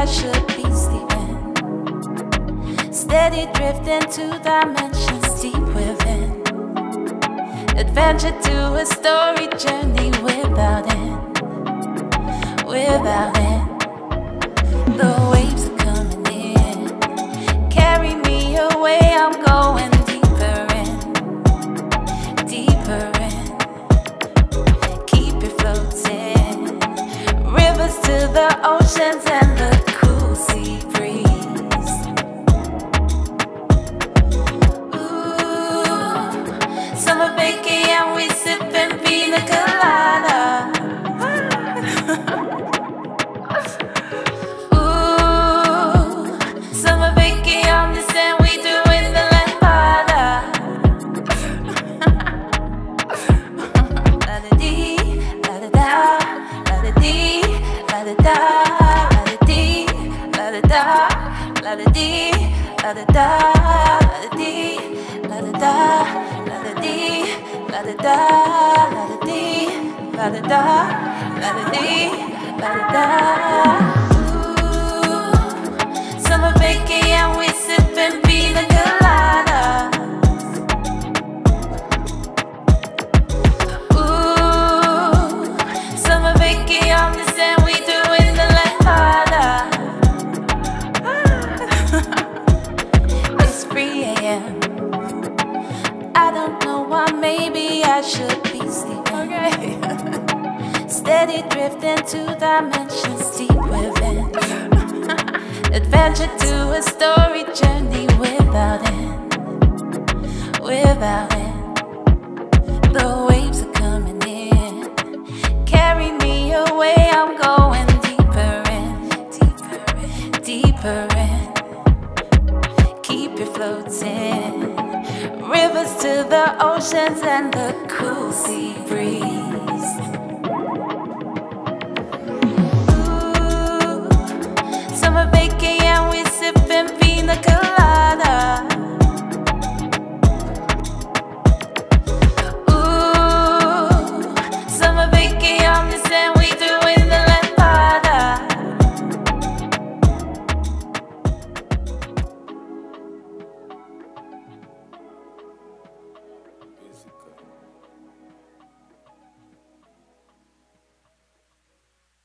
I should be sleeping. Steady drifting to dimensions deep within. Adventure to a story journey without end. Without end. The waves are coming in. Carry me away, I'm going deeper in. Deeper in. Keep it floating. Rivers to the oceans and the cool sea breeze. Ooh, summer vacation and we sipping pina colada. Ooh, summer vacation on this and we doing the lambada. La da dee, la da da, la da dee, la da da, la da dee, la da da, la da dee, la da da, la da dee, la da da, la da dee, la da da, la da dee, la da da, la da dee, la da da. Ooh, summer vacation and we sipping pina colada. Ooh, summer vacation on this and we doing the lambada. It's 3 a.m. I don't know why, maybe I should be sleeping. Okay. Steady drifting to dimensions deep within. Adventure to a story journey without end. Without end. The waves are coming in. Carry me away, I'm going deeper in. Deeper in. Deeper in. Keep it floating. Rivers to the oceans and the cool sea breeze.